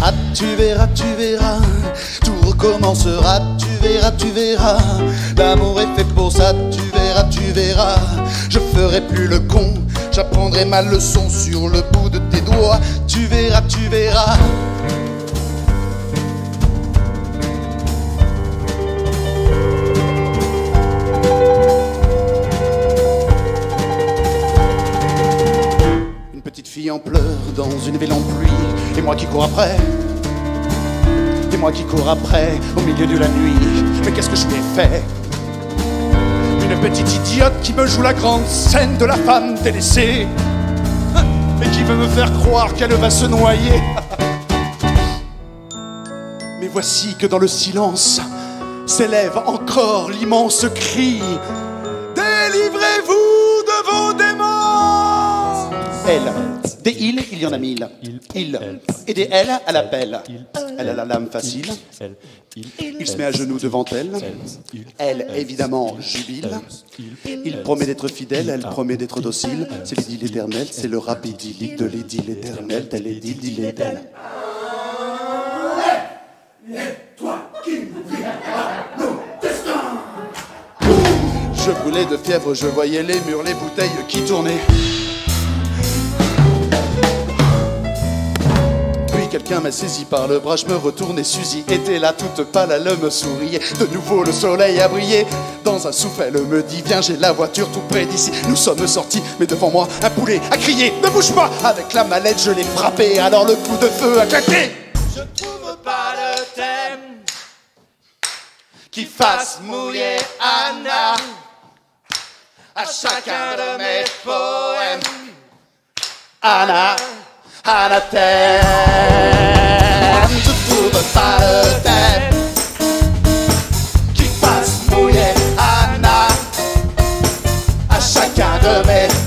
Ah, tu verras, tout recommencera, tu verras. L'amour est fait pour ça, tu verras. Je ferai plus le con, j'apprendrai ma leçon sur le bout de tes doigts. Tu verras, tu verras. Une petite fille en pleurs dans une ville en pluie, et moi qui cours après. Et moi qui cours après, au milieu de la nuit. Mais qu'est-ce que je lui ai fait? Une petite idiote qui me joue la grande scène de la femme délaissée, et qui veut me faire croire qu'elle va se noyer. Mais voici que dans le silence s'élève encore l'immense cri: délivrez-vous de vos démons! Elle, des îles, il y en a mille. Il, et des elle à l'appel. Elle a la lame facile. Il se met à genoux devant elle. Elle, évidemment, jubile. Il promet d'être fidèle, elle promet d'être docile. C'est l'idylle éternelle, c'est le rap idyllique de l'idylle éternelle. Telle l'idylle éternelle. Toi qui nous je brûlais de fièvre, je voyais les murs, les bouteilles qui tournaient. Quelqu'un m'a saisi par le bras, je me retourne et Suzy était là toute pâle, elle me souriait. De nouveau le soleil a brillé, dans un souffle elle me dit: viens, j'ai la voiture tout près d'ici. Nous sommes sortis, mais devant moi un poulet a crié: ne bouge pas! Avec la mallette je l'ai frappé, alors le coup de feu a claqué. Je trouve pas le thème qui fasse mouiller Anna à chacun de mes poèmes. Anna, anathème. Je trouve pas le thème qui fasse mouiller Anna à chacun de mes